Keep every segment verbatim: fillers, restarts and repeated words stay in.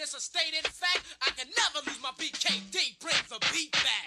it's a stated fact. I can never lose my B K D. Bring the beat back.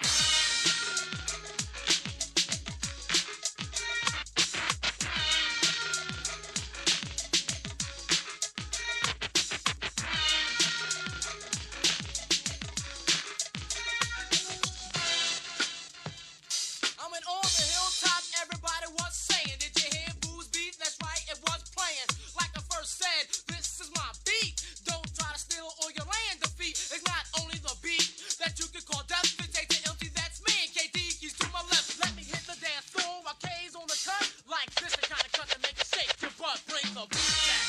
I'm in all the hilltops, everybody was saying, did you hear Boo's beat? That's right, it was playing. Like I first said, this is my beat. Don't try to steal or your land defeat. It's not only the beat that you can call death. It takes the empty, that's me and K D. Keys to my left. Let me hit the dance floor while K's on the cut. Like this, the kind of cut that make you shake your butt. Bring the beat back.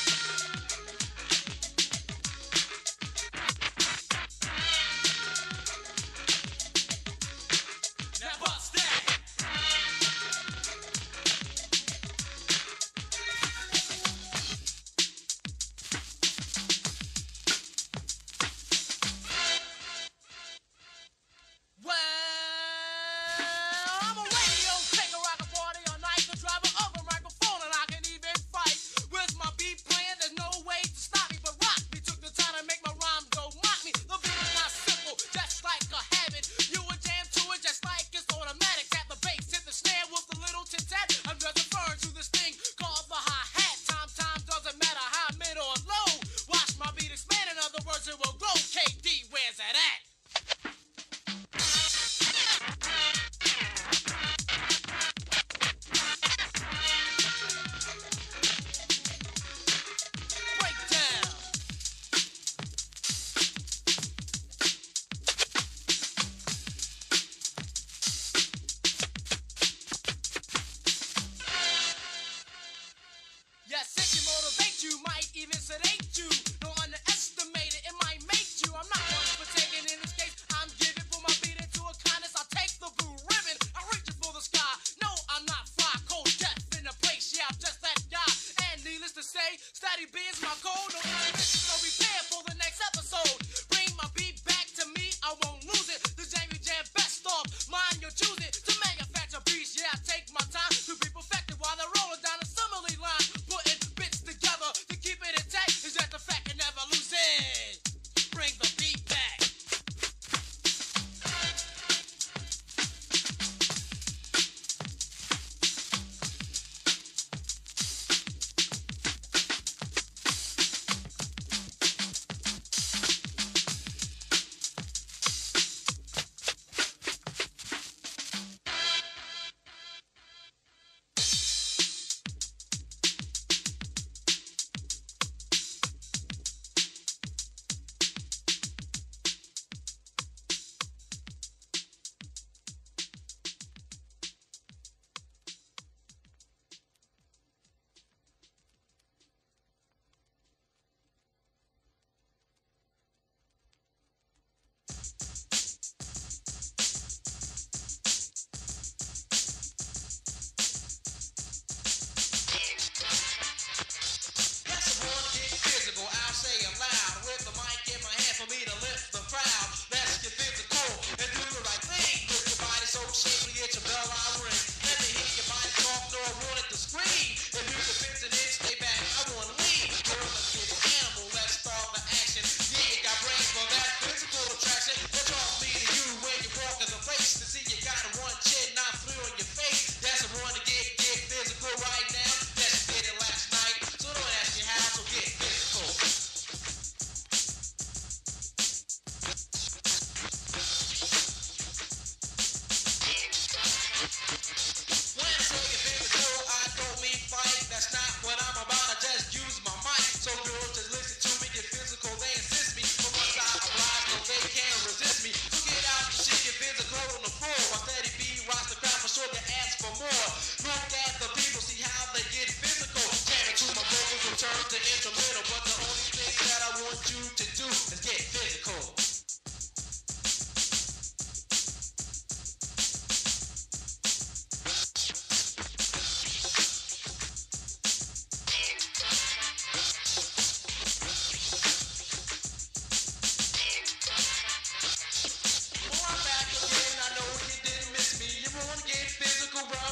Now bust that. Well, I'm a radio singer, rock a party all night, the driver of a microphone, and I can even fight. With my beat playing, there's no way to stop me, but rock me. Took the time to make my rhymes go mock me. The beat is not simple, just like a habit. You would jam to it just like it's automatic. Tap the bass, hit the snare with a little tit-tat. I'm just referring to this thing called the hi-hat. Time, time doesn't matter high, mid, or low. Watch my beat expand, in other words, it will grow. K D, where's that at? Breakdown. Yes, it can motivate you, might even sedate you. Don't underestimate it, it might make you. I'm not one for taking in this case. I'm giving for my beat into a kindness. I take the blue ribbon, I reach it for the sky. No, I'm not fly, cold death in the place. Yeah, I'm just that guy. And needless to say, steady B is my code. No intermission, so prepare for the next episode. Bring my beat back to me, I won't lose it. The jam you jam best off, mine you'll choose it. To manufacture beats, yeah, I take my time to be perfected while they're rolling down the simile line. Putting bits together to keep it intact is just the fact, and never lose it. Bring the beat back.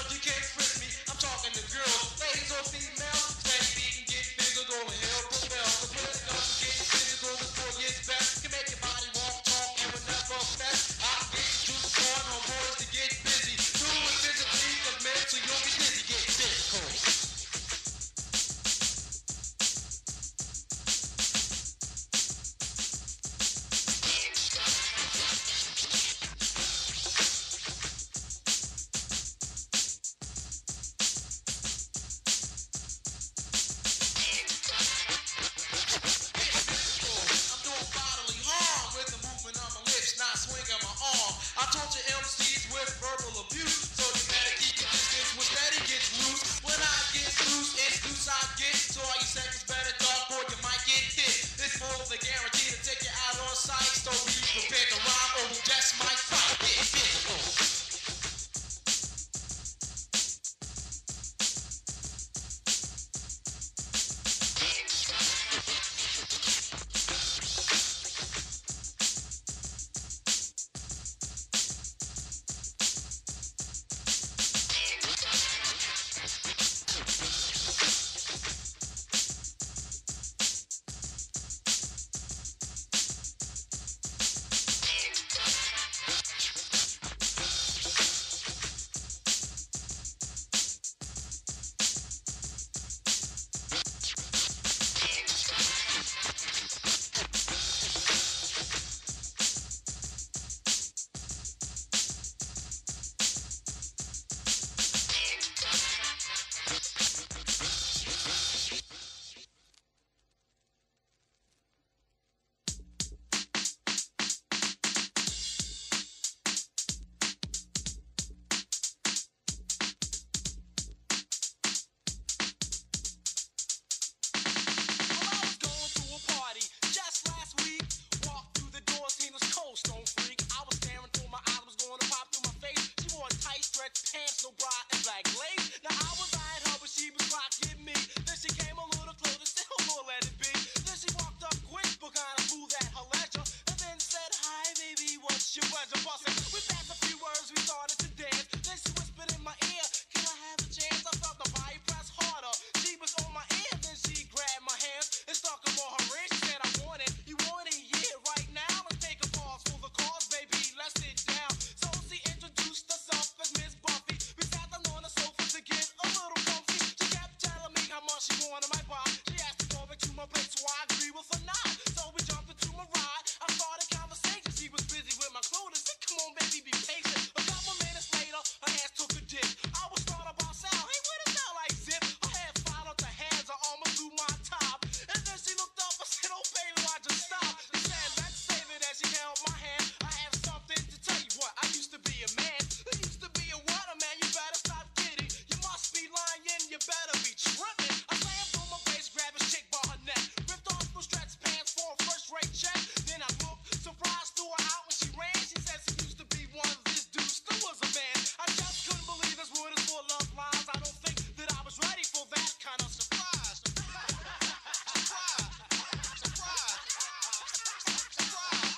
Female, steady beat and get physical and help propel. dress, no bra and black lace. Now I was eyeing her, but she was rocking me. Then she came a little closer, still more let it be. Then she walked up quick, but kinda smooth at her leisure, and then said, "Hi, baby, what's your pleasure?" Bustin', we passed a few words, we started to dance. Then she whispered in my ear, "Can I have a chance?" I felt the body press harder. She was on my ear, then she grabbed my hands and stuck them on her wrist. She said, "I want it, you want it, yeah, right now. Let's take a pause for the cause, baby, let's sit down." So she introduced herself as Miss Buffy. We sat down on the sofa to get a little comfy. She kept telling me how much she wanted my buy. She asked to go back to my place, so I agree with her nod. So we jumped into my ride. I started conversation. She was busy with my clothes. Said, "Come on, baby, be patient." A couple minutes later, her hands took a dip. I was starting to bounce out. Hey, what it smell like, zip? Her head followed the hands. I almost threw my top. And then she looked up. I said, "Oh, baby, why'd you stop?" She said, "Let's save it." As she held my hand, I have something to tell you. What? I used to be a man. I used to be a water man. You better stop kidding. You must be lying. You better be tripping. I slammed on my waist, grabbed his chick by her neck, ripped off those stretch pants for a first-rate check. Then I looked surprised, threw her out when she ran. She said she used to be one of this dude still was a man. I just couldn't believe this word is full of lies. I don't think that I was ready for that kind of surprise. Surprise! Surprise! Surprise! Surprise!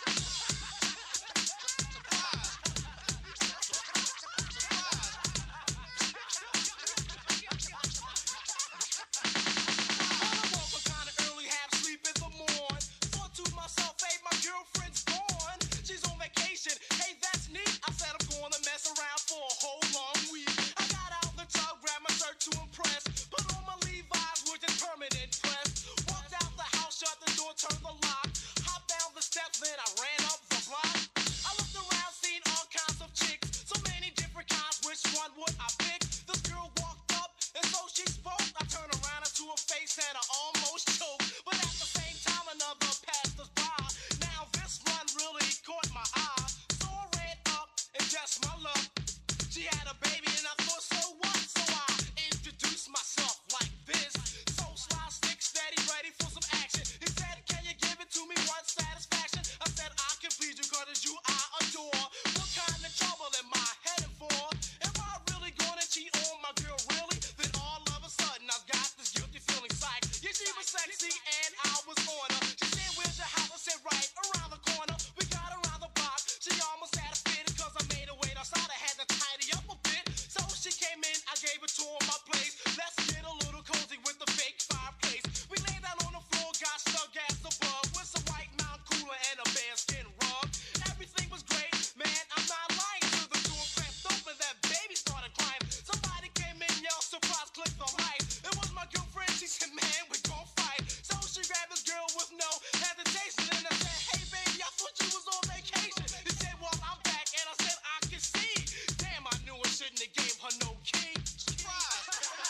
I woke up kinda early, half asleep in the morn. Thought to myself, hey, my girlfriend's gone. She's on vacation. Hey, that's neat. I said I'm gonna mess around for a whole long week. I got out the tub, grabbed my shirt to impress, put on my Levi's, which is permanent press. Walked out the house, shut the door, turned the lock, hopped down the steps, then I ran up the block. I looked around, seen all kinds of chicks, so many different kinds. Which one would I pick? This girl walked up, and so she spoke. I turned around into her face, and I almost choked. But at the same time, another passed us by. Now this one really caught my eye, so I ran up and just my luck. She had a baby, and I thought, so what? So I introduced myself like this. So sly, stick steady, ready for some action. He said, "Can you give it to me one satisfaction?" I said, "I can please you, cause it's you I adore." What kind of trouble am I heading for? Am I really gonna cheat on my girl, really? Then all of a sudden, I've got this guilty feeling psych. Yeah, she was sexy, and I was on her. She said, "Where's your house?" I said, "Right around the corner." We got around the block. She almost had a fit, cause I made her wait outside. I had to tidy up a bit. So she came in, I gave her to her my place. Let's get a little cozy with the fake fireplace. We laid down on the floor, got stuck as a bug, with some white Mount Cooler and a bearskin rug. Everything was great, man, I'm not lying. Till the door cracked open, that baby started crying. Somebody came in, yelled, "Surprise, click the light." It was my girlfriend, she said, "Man, we gon' fight." So she grabbed this girl with no hesitation, and I said, "Hey, baby, I thought you was on vacation." He said, "Well, I'm back," and I said, "I can see." Damn, I knew I shouldn't have gave her no key. Surprise!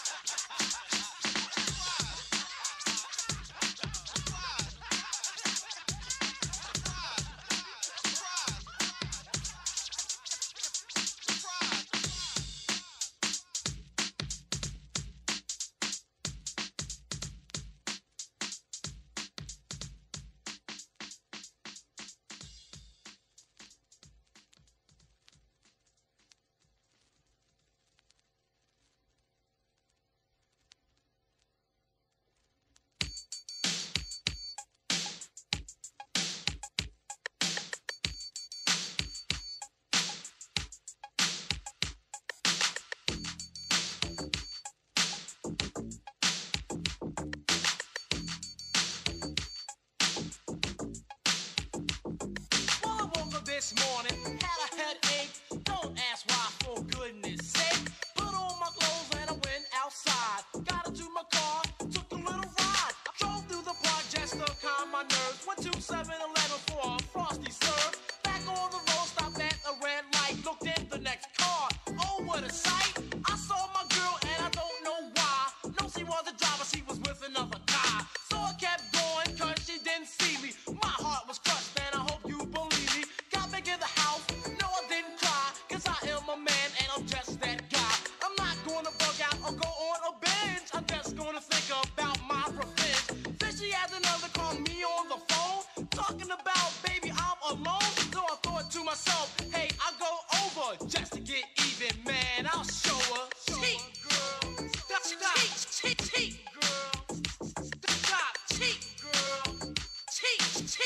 This morning, had a headache. Don't ask why, for goodness sake. Put on my clothes and I went outside. Got into my car, took a little ride. I drove through the park just to calm my nerves. Went to seven eleven for a frosty serve. Back on the road, stopped at a red light. Looked in the next car. Oh, what a sight! I saw my girl and I don't know why. No, she was a driver, she was with another guy. So I kept going, cause she didn't see me. My heart was crushed and I hope you believe me. In the house, no, I didn't cry, cause I am a man and I'm just that guy. I'm not gonna bug out or go on a binge. I'm just gonna think about my revenge. Then she had another call me on the phone, talking about, baby, I'm alone.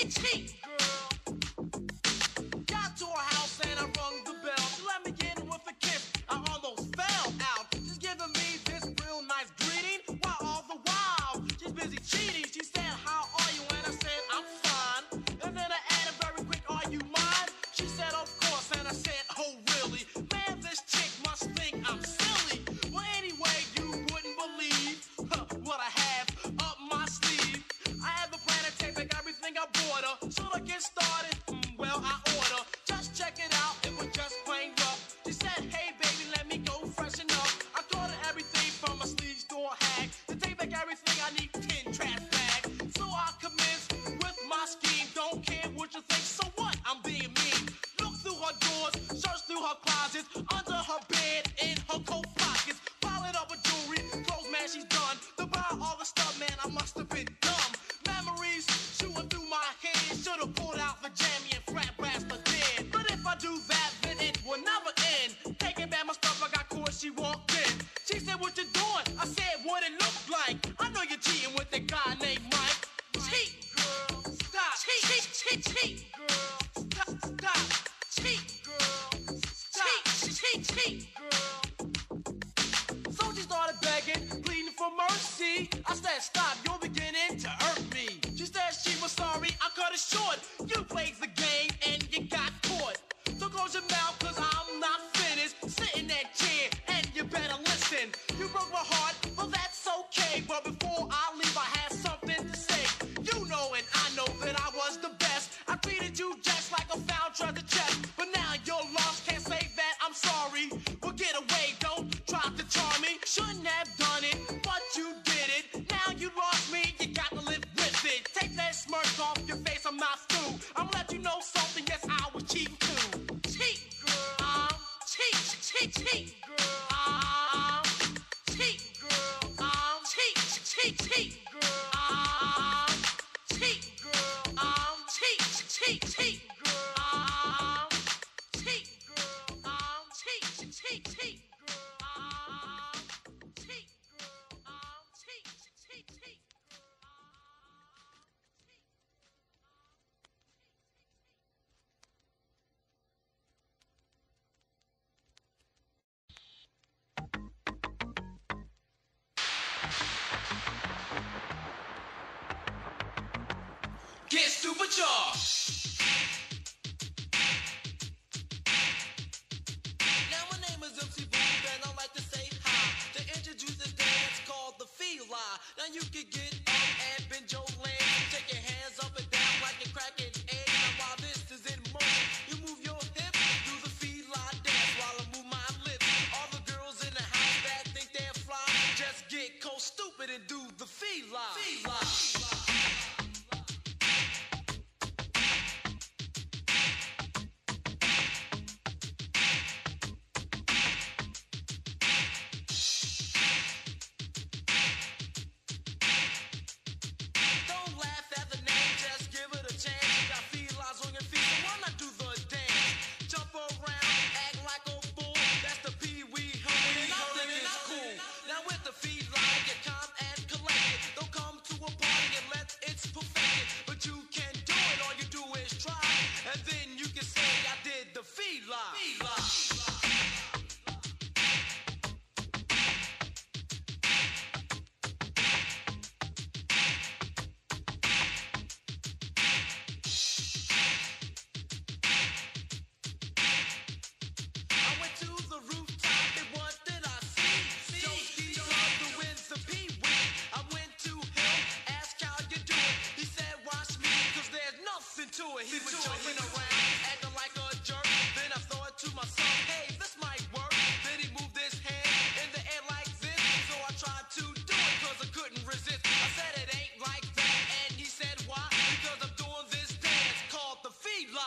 cheat, cheat, girl. Got to her house and I rung the bell. She let me in with a kiss. I almost fell out. She's giving me this real nice greeting. While all the while she's busy cheating. She said, "How are you?" And I said, "I'm fine." And then I added very quick, "Are you mine?" She said, "Of course." And I said, "Oh really? Man, this chick must think I'm silly." Well, anyway, you wouldn't believe huh, what I have up my sleeve. I have a plan to take back everything I bought her. Should I get started? Mm, well, I order. Just check it out, it was just plain rough. She said, "Hey baby, let me go freshen up." I called her everything from a sleeve store hag. To take back everything, I need ten trash bags. So I commence with my scheme. Don't care what you think, so what? I'm being mean. Look through her doors, search through her closets, under her bed, in her coat pockets. Pile it up with jewelry, clothes, man, she's done. To buy all the stuff, man, I must have been dumb. Memories shooting through my head. Should've pulled out the jammy and frat bastard dead. But if I do that, then it will never end. Taking back my stuff, I got caught, she walked in. She said, "What you doing?" I said, "What it looked like." "I know you're cheating with the guy named Mike." Cheat, girl, stop. Cheat, cheat, cheat, cheat, girl, stop, stop. Cheat, girl, stop. Cheat, cheat, cheat, girl. So she started begging, pleading for mercy. I said, "Stop, you're beginning to hurt me." She said she was sorry, I cut it short. "You played the game and you got caught. So close your mouth, cause I'm not finished. Sit in that chair and you better listen. You broke my heart, well that's okay. But before I leave, I have something to say. You know and I know that I was the best. I treated you just like a found treasure chest. But now you're lost, can't say that I'm sorry. Well get away, don't try to charm me. Shouldn't have done it, but you did it. Now you lost me, you got to live with it. Take that smirk off your face, I'm not through. I'm gonna let you know something, yes I was cheating too. Cheat, girl, um, cheat, cheat, cheat, girl, um, cheat, girl, um, cheat, cheat, cheat, girl, um, cheat, girl, um, cheat, cheat, cheat, girl, um, cheat, girl, um, cheat, cheat, cheat, girl, um, cheat, girl, um, cheat, cheat, cheat. Get supercharged. Now my name is M C Booth and I like to say hi. To introduce this dance called the Fila. Now you can get up and bend your legs. Take your hands up and down like you're cracking eggs. Now while this is in motion, you move your hips, do the Fila dance while I move my lips. All the girls in the house that think they're fly, just get cold stupid and do the Fila. Fila. He was jumping around, acting like a jerk. Then I thought to myself, hey, this might work. Then he moved his hand in the air like this. So I tried to do it cause I couldn't resist. I said it ain't like that. And he said why? Because I'm doing this dance called the Fila.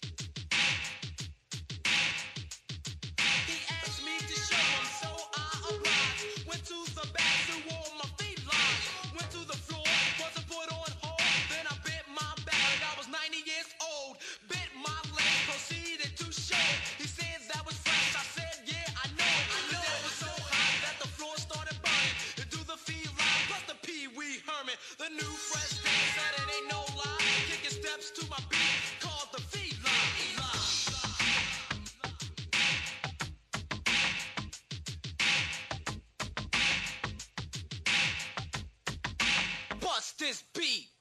He asked me to show him, so I this beat.